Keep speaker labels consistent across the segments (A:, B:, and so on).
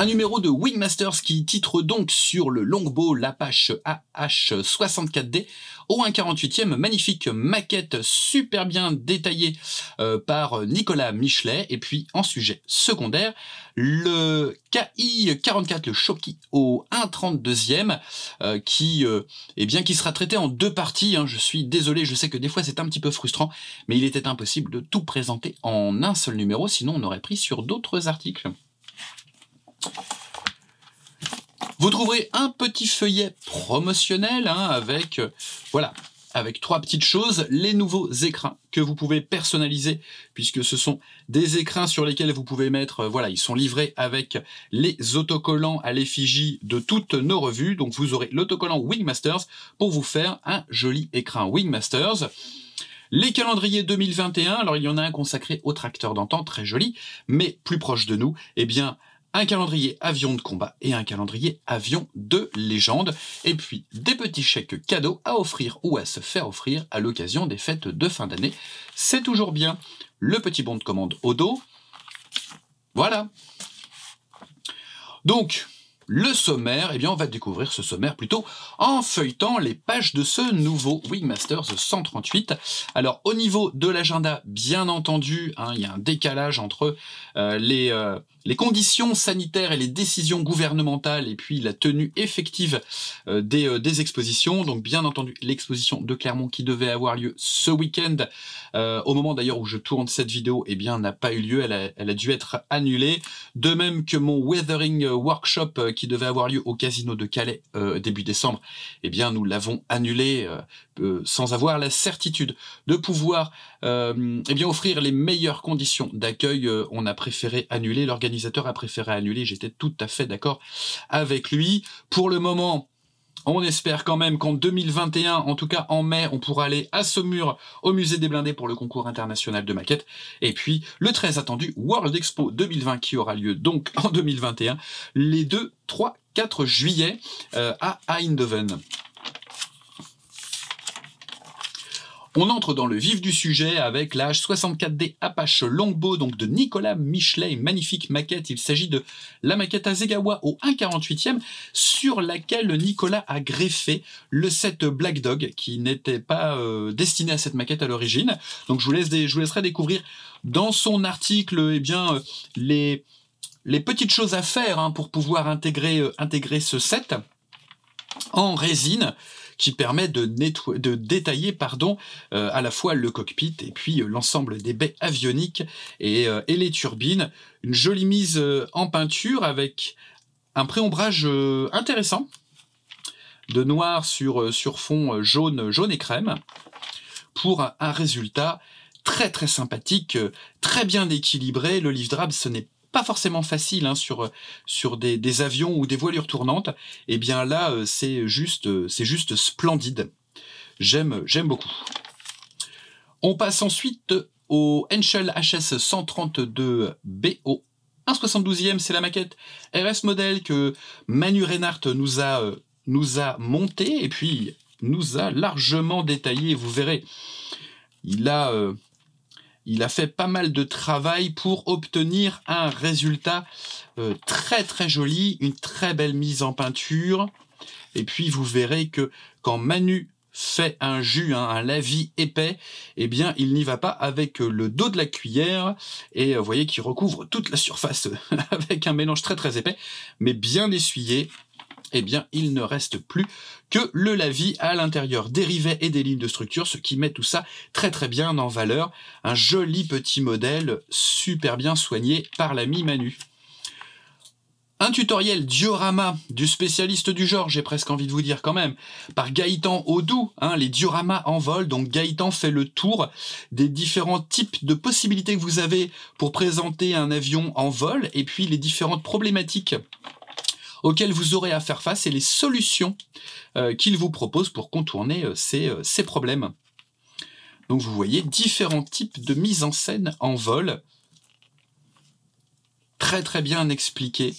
A: Un numéro de Wingmasters qui titre donc sur le longbow l'Apache AH64D au 1/48e, magnifique maquette super bien détaillée par Nicolas Michelet. Et puis en sujet secondaire, le KI-44, le Shoki au 1/32e qui sera traité en 2 parties. Je suis désolé, je sais que des fois c'est un petit peu frustrant, mais il était impossible de tout présenter en un seul numéro, sinon on aurait pris sur d'autres articles. Vous trouverez un petit feuillet promotionnel avec, avec 3 petites choses. Les nouveaux écrins que vous pouvez personnaliser, puisque ce sont des écrins sur lesquels vous pouvez mettre, ils sont livrés avec les autocollants à l'effigie de toutes nos revues. Donc vous aurez l'autocollant Wingmasters pour vous faire un joli écrin Wingmasters. Les calendriers 2021, alors il y en a un consacré aux tracteurs d'antan, très joli, mais plus proche de nous, un calendrier avion de combat et un calendrier avion de légende. Et puis des petits chèques cadeaux à offrir ou à se faire offrir à l'occasion des fêtes de fin d'année. C'est toujours bien. Le petit bon de commande au dos. Voilà. Donc, le sommaire, on va découvrir ce sommaire plutôt en feuilletant les pages de ce nouveau Wingmasters 138. Alors, au niveau de l'agenda, bien entendu, il y a un décalage entre les conditions sanitaires et les décisions gouvernementales et puis la tenue effective des expositions. Donc, bien entendu, l'exposition de Clermont qui devait avoir lieu ce week-end, au moment d'ailleurs où je tourne cette vidéo, n'a pas eu lieu, elle a dû être annulée. De même que mon Weathering Workshop qui devait avoir lieu au Casino de Calais début décembre, nous l'avons annulé sans avoir la certitude de pouvoir offrir les meilleures conditions d'accueil. On a préféré annuler, l'organisateur a préféré annuler, j'étais tout à fait d'accord avec lui. Pour le moment, on espère quand même qu'en 2021, en tout cas en mai, on pourra aller à Saumur au musée des Blindés pour le concours international de maquettes. Et puis le très attendu World Expo 2020 qui aura lieu donc en 2021, les 2, 3, 4 juillet à Eindhoven. On entre dans le vif du sujet avec la H64D Apache Longbow, donc de Nicolas Michelet, une magnifique maquette. Il s'agit de la maquette Hasegawa au 1/48e, sur laquelle Nicolas a greffé le set Black Dog, qui n'était pas destiné à cette maquette à l'origine. Donc je vous laisserai découvrir dans son article les petites choses à faire pour pouvoir intégrer ce set en résine, qui permet de détailler à la fois le cockpit et puis l'ensemble des baies avioniques et les turbines. Une jolie mise en peinture avec un préombrage intéressant de noir sur fond jaune et crème pour un résultat très très sympathique, très bien équilibré. Le lift drab, ce n'est pas forcément facile sur des avions ou des voilures tournantes. Là, c'est juste splendide. J'aime beaucoup. On passe ensuite au Henschel HS 132B au 1/72e. C'est la maquette RS Model que Manu Reinhardt nous a monté et puis nous a largement détaillé. Vous verrez, il a fait pas mal de travail pour obtenir un résultat très très joli, une très belle mise en peinture. Et puis vous verrez que quand Manu fait un jus, un lavis épais, il n'y va pas avec le dos de la cuillère. Et vous voyez qu'il recouvre toute la surface avec un mélange très très épais, mais bien essuyé. Il ne reste plus que le lavis à l'intérieur des rivets et des lignes de structure, ce qui met tout ça très très bien en valeur. Un joli petit modèle, super bien soigné par l'ami Manu. Un tutoriel diorama du spécialiste du genre, j'ai presque envie de vous dire quand même, par Gaëtan Audou, les dioramas en vol. Donc Gaëtan fait le tour des différents types de possibilités que vous avez pour présenter un avion en vol, et puis les différentes problématiques auxquelles vous aurez à faire face et les solutions qu'il vous propose pour contourner ces problèmes. Donc vous voyez différents types de mise en scène en vol, très très bien expliqués.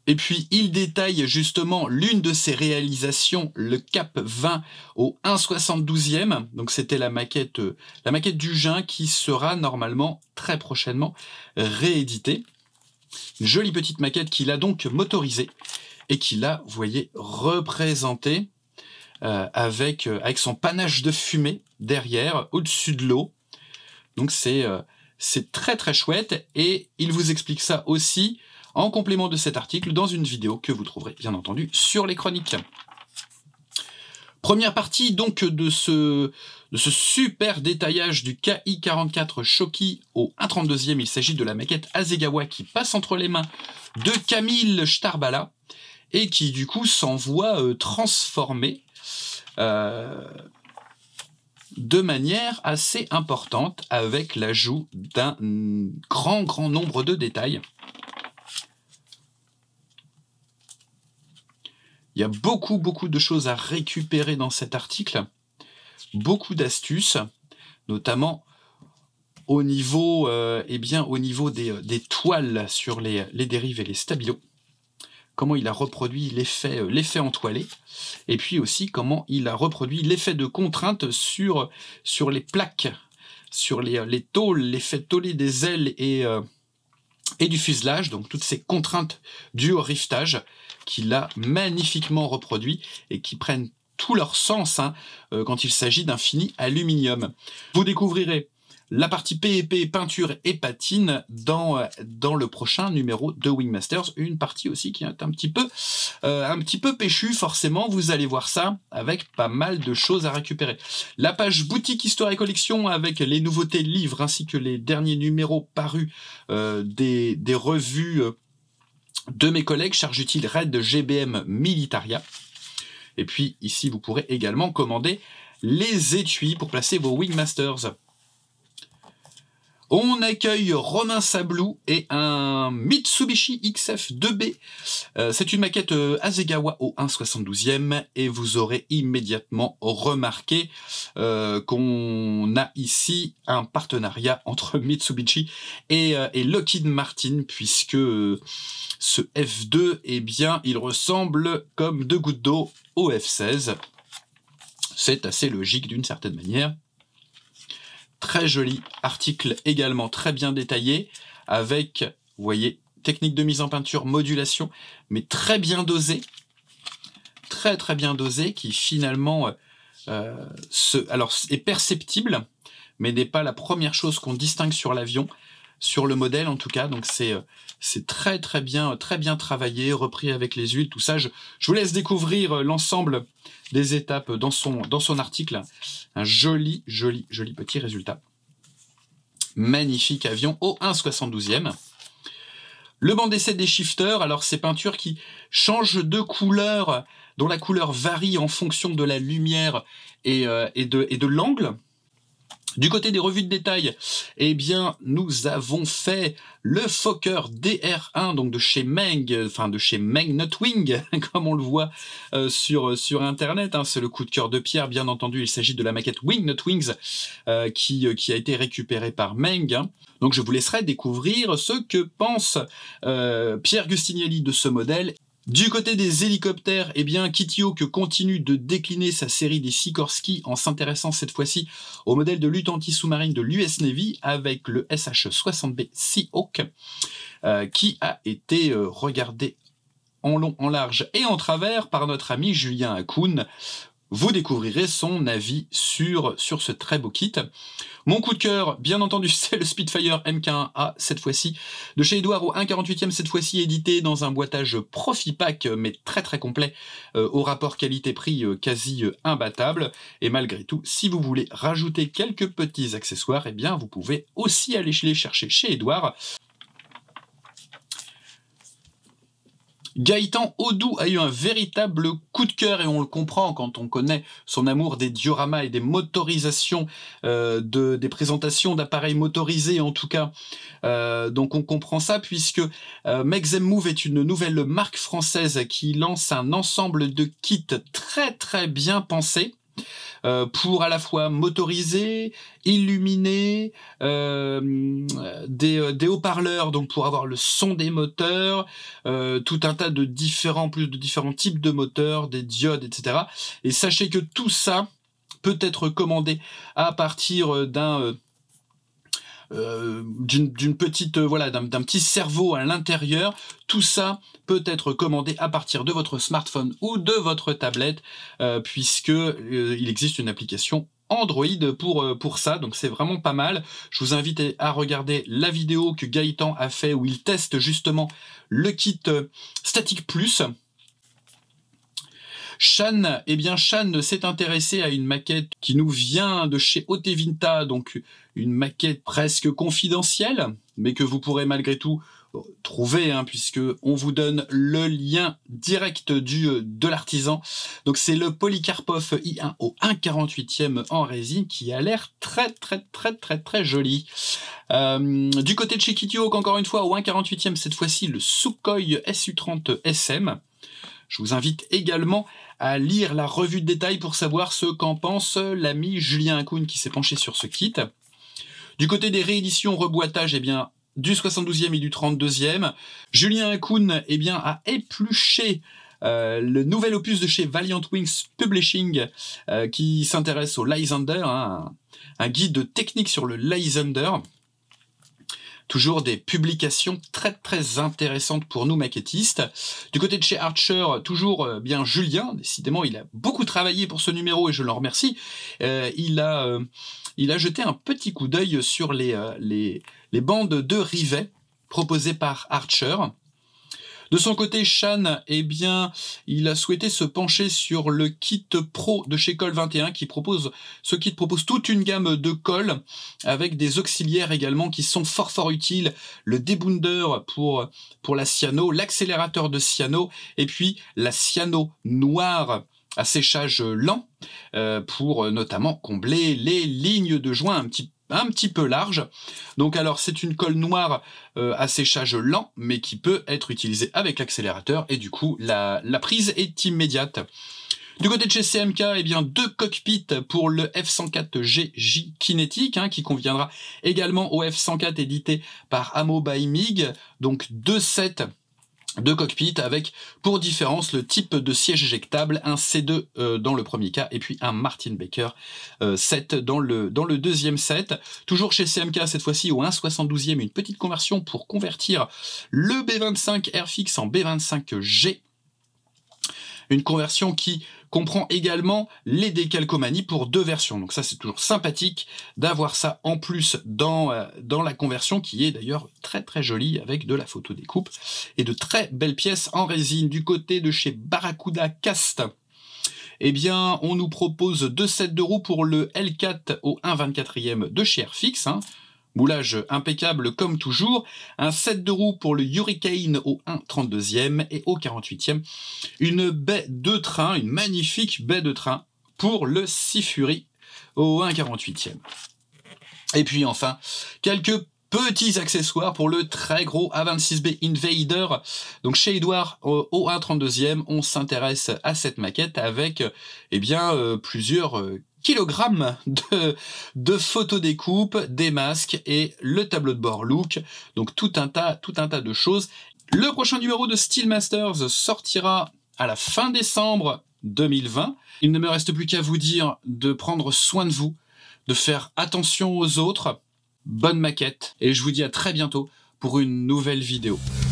A: Et puis, il détaille justement l'une de ses réalisations, le Cap 20 au 1/72e. Donc, c'était la maquette du Gin qui sera normalement très prochainement rééditée. Une jolie petite maquette qu'il a donc motorisée et qu'il a, vous voyez, représentée avec son panache de fumée derrière, au-dessus de l'eau. Donc, c'est très très chouette et il vous explique ça aussi en complément de cet article dans une vidéo que vous trouverez bien entendu sur les chroniques. Première partie donc de ce super détaillage du KI-44 Shoki au 1/32e. Il s'agit de la maquette Hasegawa qui passe entre les mains de Camille Starbala et qui du coup s'envoie transformer de manière assez importante avec l'ajout d'un grand nombre de détails. Il y a beaucoup de choses à récupérer dans cet article, beaucoup d'astuces, notamment au niveau, des toiles sur les dérives et les stabilos. Comment il a reproduit l'effet entoilé, et puis aussi comment il a reproduit l'effet de contrainte sur les plaques, sur les tôles, l'effet tôlé des ailes et du fuselage, donc toutes ces contraintes dues au rivetage qu'il a magnifiquement reproduit et qui prennent tout leur sens quand il s'agit d'un fini aluminium. Vous découvrirez la partie PEP, peinture et patine dans le prochain numéro de Wingmasters, une partie aussi qui est un petit peu péchue forcément, vous allez voir ça avec pas mal de choses à récupérer. La page boutique Histoire et Collection avec les nouveautés livres ainsi que les derniers numéros parus des revues de mes collègues, charge utile Red, GBM, Militaria. Et puis ici vous pourrez également commander les étuis pour placer vos Wingmasters. On accueille Romain Sablou et un Mitsubishi XF2B. C'est une maquette Hasegawa au 1/72e et vous aurez immédiatement remarqué qu'on a ici un partenariat entre Mitsubishi et Lockheed Martin, puisque ce F2, eh bien, il ressemble comme deux gouttes d'eau au F16. C'est assez logique d'une certaine manière. Très joli article également, très bien détaillé, avec, vous voyez, technique de mise en peinture, modulation, mais très bien dosé, très bien dosé, qui finalement est perceptible, mais n'est pas la première chose qu'on distingue sur l'avion, sur le modèle en tout cas. Donc c'est très bien travaillé, repris avec les huiles, tout ça. Je vous laisse découvrir l'ensemble des étapes dans son article. Un joli petit résultat. Magnifique avion au 1/72e. Le banc d'essai des shifters, alors ces peintures qui changent de couleur, dont la couleur varie en fonction de la lumière et de l'angle. Du côté des revues de détail, eh bien, nous avons fait le Fokker DR1, donc de chez Meng, enfin de chez Meng Notwing, comme on le voit sur Internet. C'est le coup de cœur de Pierre, bien entendu. Il s'agit de la maquette Wing Notwings qui a été récupérée par Meng. Donc je vous laisserai découvrir ce que pense Pierre Gustinielli de ce modèle. Du côté des hélicoptères, eh bien, Kitty Hawk continue de décliner sa série des Sikorsky en s'intéressant cette fois-ci au modèle de lutte anti-sous-marine de l'US Navy avec le SH-60B Seahawk qui a été regardé en long, en large et en travers par notre ami Julien Hakoun. Vous découvrirez son avis sur ce très beau kit. Mon coup de cœur, bien entendu, c'est le Spitfire Mk1A, cette fois-ci, de chez Edouard au 1/48e, cette fois-ci édité dans un boitage Profipack, mais très complet, au rapport qualité-prix quasi imbattable. Et malgré tout, si vous voulez rajouter quelques petits accessoires, eh bien, vous pouvez aussi aller les chercher chez Edouard. Gaëtan Audou a eu un véritable coup de cœur et on le comprend quand on connaît son amour des dioramas et des motorisations, des présentations d'appareils motorisés en tout cas. Donc on comprend ça puisque Make Them Move est une nouvelle marque française qui lance un ensemble de kits très bien pensés. pour à la fois motoriser, illuminer, des haut-parleurs donc pour avoir le son des moteurs, tout un tas de différents types de moteurs, des diodes, etc. Et sachez que tout ça peut être commandé à partir d'une petite d'un petit cerveau à l'intérieur. Tout ça peut être commandé à partir de votre smartphone ou de votre tablette, puisque il existe une application Android pour ça, donc c'est vraiment pas mal. Je vous invite à regarder la vidéo que Gaëtan a fait où il teste justement le kit Static Plus. Shan, Shan s'est intéressé à une maquette qui nous vient de chez Otevinta, donc une maquette presque confidentielle, mais que vous pourrez malgré tout trouver, puisque on vous donne le lien direct de l'artisan. Donc c'est le Polycarpov i1 au 1/48e en résine qui a l'air très joli. Du côté de chez Kittyhawk, encore une fois, au 1/48e, cette fois-ci le Sukhoi Su-30 SM. Je vous invite également à lire la revue de détail pour savoir ce qu'en pense l'ami Julien Hakoun qui s'est penché sur ce kit. Du côté des rééditions reboîtage, du 72e et du 32e, Julien Hakoun a épluché le nouvel opus de chez Valiant Wings Publishing qui s'intéresse au Lysander, un guide technique sur le Lysander. Toujours des publications très intéressantes pour nous maquettistes. Du côté de chez Archer, toujours Julien, décidément il a beaucoup travaillé pour ce numéro et je l'en remercie. Il a jeté un petit coup d'œil sur les bandes de rivets proposées par Archer. De son côté, Shan, il a souhaité se pencher sur le kit Pro de chez Col 21 ce kit propose toute une gamme de cols avec des auxiliaires également qui sont fort utiles. Le débounder pour la cyano, l'accélérateur de cyano et puis la cyano noire à séchage lent pour notamment combler les lignes de joint un petit peu large. Donc alors c'est une colle noire à séchage lent mais qui peut être utilisée avec l'accélérateur et du coup la prise est immédiate. Du côté de chez CMK, deux cockpits pour le F104GJ Kinetic qui conviendra également au F104 édité par Amo by MiG, donc 2 sets de cockpit avec pour différence le type de siège éjectable, un C2 dans le premier cas et puis un Martin Baker 7 dans le deuxième set. Toujours chez CMK cette fois-ci au 1/72e, une petite conversion pour convertir le B25 Airfix en B25G. Une conversion qui comprend également les décalcomanies pour 2 versions. Donc ça c'est toujours sympathique d'avoir ça en plus dans la conversion qui est d'ailleurs très jolie avec de la photo découpe et de très belles pièces en résine. Du côté de chez Barracuda Cast, on nous propose 2 sets de roues pour le L4 au 1/24e de chez Airfix. Moulage impeccable comme toujours, un set de roues pour le Hurricane au 1/32e et au 48e, une baie de train, une magnifique baie de train pour le Sea Fury au 1/48e. Et puis enfin, quelques petits accessoires pour le très gros A26B Invader. Donc chez Edouard au 1/32e, on s'intéresse à cette maquette avec plusieurs kilogrammes de photos découpe, des masques et le tableau de bord look. Donc tout un tas de choses. Le prochain numéro de Steel Masters sortira à la fin décembre 2020. Il ne me reste plus qu'à vous dire de prendre soin de vous, de faire attention aux autres. Bonne maquette et je vous dis à très bientôt pour une nouvelle vidéo.